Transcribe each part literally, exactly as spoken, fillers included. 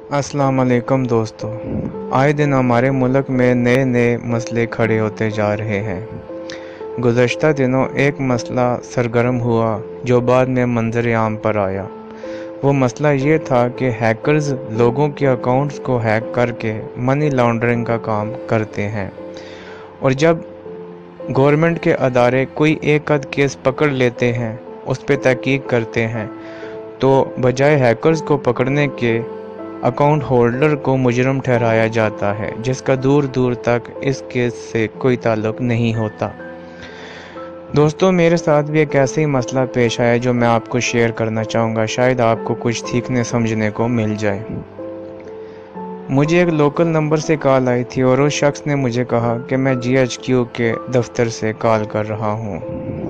अस्सलाम वालेकुम दोस्तों। आए दिन हमारे मुल्क में नए नए मसले खड़े होते जा रहे हैं। गुज़श्ता दिनों एक मसला सरगर्म हुआ जो बाद में मंजर आम पर आया। वो मसला ये था कि हैकर्स लोगों के अकाउंट्स को हैक करके मनी लॉन्ड्रिंग का काम करते हैं, और जब गवर्नमेंट के अदारे कोई एक आध केस पकड़ लेते हैं, उस पर तहकीक करते हैं, तो बजाय हैकर्स को पकड़ने के अकाउंट होल्डर को मुजरम ठहराया जाता है, जिसका दूर दूर तक इस केस से कोई ताल्लुक नहीं होता। दोस्तों, मेरे साथ भी एक ऐसा ही मसला पेश आया जो मैं आपको शेयर करना चाहूँगा। शायद आपको कुछ सीखने समझने को मिल जाए। मुझे एक लोकल नंबर से कॉल आई थी और उस शख्स ने मुझे कहा कि मैं जी एच क्यू के दफ्तर से कॉल कर रहा हूँ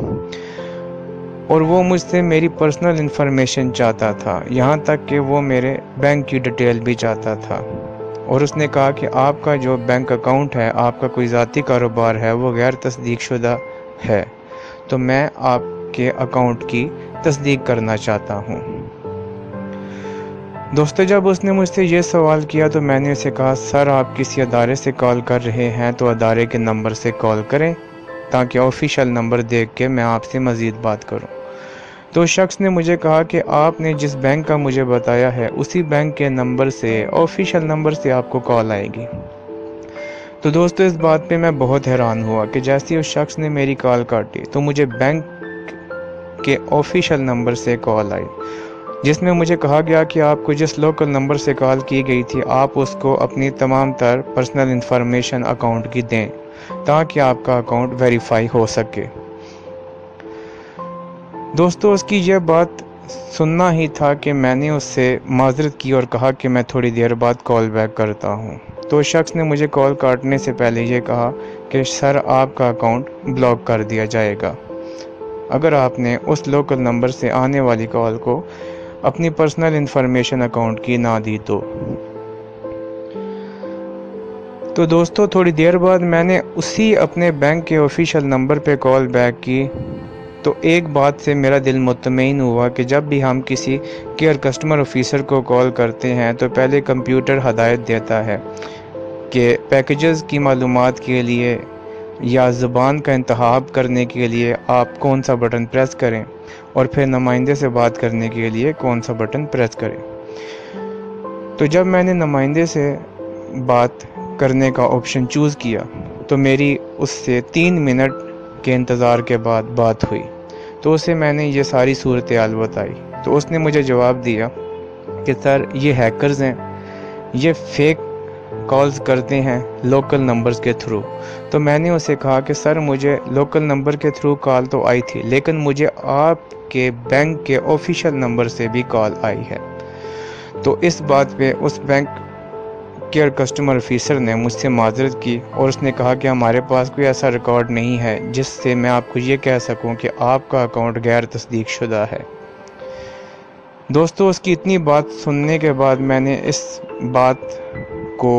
और वो मुझसे मेरी पर्सनल इन्फॉर्मेशन चाहता था, यहाँ तक कि वो मेरे बैंक की डिटेल भी चाहता था। और उसने कहा कि आपका जो बैंक अकाउंट है, आपका कोई ज़ाती कारोबार है, वो गैर तस्दीक शुदा है, तो मैं आपके अकाउंट की तस्दीक करना चाहता हूँ। दोस्तों, जब उसने मुझसे ये सवाल किया तो मैंने उसे कहा, सर आप किसी अदारे से कॉल कर रहे हैं तो अदारे के नंबर से कॉल करें, ताकि ऑफिशियल नंबर देख के मैं आपसे मज़ीद बात करूं। तो शख्स ने मुझे कहा कि आपने जिस बैंक का मुझे बताया है, उसी बैंक के नंबर से, ऑफिशियल नंबर से आपको कॉल आएगी। तो दोस्तों, इस बात पे मैं बहुत हैरान हुआ कि जैसे ही उस शख्स ने मेरी कॉल काटी तो मुझे बैंक के ऑफिशियल नंबर से कॉल आई, जिसमें मुझे कहा गया कि आपको जिस लोकल नंबर से कॉल की गई थी, आप उसको अपनी तमाम तर पर्सनल इंफॉर्मेशन अकाउंट की दें, ताकि आपका अकाउंट वेरीफाई हो सके। दोस्तों, उसकी यह बात सुनना ही था कि मैंने उससे माजरत की और कहा कि मैं थोड़ी देर बाद कॉल बैक करता हूं। तो शख्स ने मुझे कॉल काटने से पहले ये कहा कि सर आपका अकाउंट ब्लॉक कर दिया जाएगा अगर आपने उस लोकल नंबर से आने वाली कॉल को अपनी पर्सनल इंफॉर्मेशन अकाउंट की ना दी तो। तो दोस्तों, थोड़ी देर बाद मैंने उसी अपने बैंक के ऑफिशियल नंबर पे कॉल बैक की, तो एक बात से मेरा दिल मुतमईन हुआ कि जब भी हम किसी केयर कस्टमर ऑफिसर को कॉल करते हैं तो पहले कंप्यूटर हदायत देता है कि पैकेजेस की मालूमात के लिए या ज़ुबान का इंतखाब करने के लिए आप कौन सा बटन प्रेस करें, और फिर नुमाइंदे से बात करने के लिए कौन सा बटन प्रेस करें। तो जब मैंने नुमाइंदे से बात करने का ऑप्शन चूज़ किया तो मेरी उससे तीन मिनट के इंतज़ार के बाद बात हुई। तो उसे मैंने ये सारी सूरत हाल बताई, तो उसने मुझे जवाब दिया कि सर ये हैकर्स हैं, ये फेक कॉल्स करते हैं लोकल नंबर्स के थ्रू। तो मैंने उसे कहा कि सर मुझे लोकल नंबर के थ्रू कॉल तो आई थी, लेकिन मुझे आपके बैंक के ऑफिशियल नंबर से भी कॉल आई है। तो इस बात पे उस बैंक केयर कस्टमर ऑफिसर ने मुझसे माजरत की और उसने कहा कि हमारे पास कोई ऐसा रिकॉर्ड नहीं है जिससे मैं आपको ये कह सकूं कि आपका अकाउंट गैर तस्दीक शुदा है। दोस्तों, उसकी इतनी बात सुनने के बाद मैंने इस बात को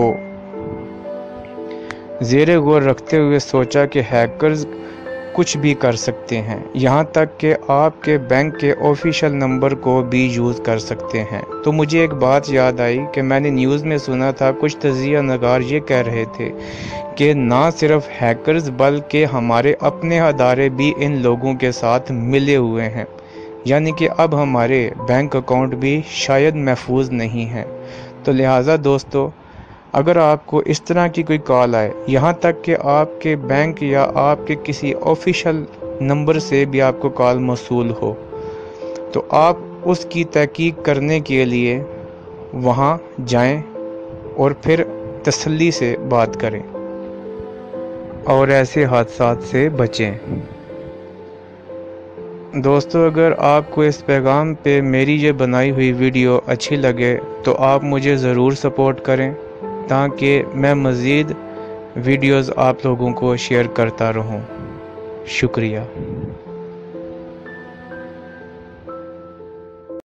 ज़ेरे गौर रखते हुए सोचा कि हैकर्स कुछ भी कर सकते हैं, यहाँ तक कि आपके बैंक के ऑफिशियल नंबर को भी यूज़ कर सकते हैं। तो मुझे एक बात याद आई कि मैंने न्यूज़ में सुना था, कुछ तजिया नगार ये कह रहे थे कि ना सिर्फ हैकर्स बल्कि हमारे अपने अदारे भी इन लोगों के साथ मिले हुए हैं, यानी कि अब हमारे बैंक अकाउंट भी शायद महफूज नहीं हैं। तो लिहाजा दोस्तों, अगर आपको इस तरह की कोई कॉल आए, यहाँ तक कि आपके बैंक या आपके किसी ऑफिशियल नंबर से भी आपको कॉल मौसूल हो, तो आप उसकी तहकीक करने के लिए वहाँ जाएं और फिर तसल्ली से बात करें और ऐसे हादसात से बचें। दोस्तों, अगर आपको इस पैगाम पे मेरी ये बनाई हुई वीडियो अच्छी लगे तो आप मुझे ज़रूर सपोर्ट करें, ताकि मैं मज़ीद वीडियोज़ आप लोगों को शेयर करता रहूं। शुक्रिया।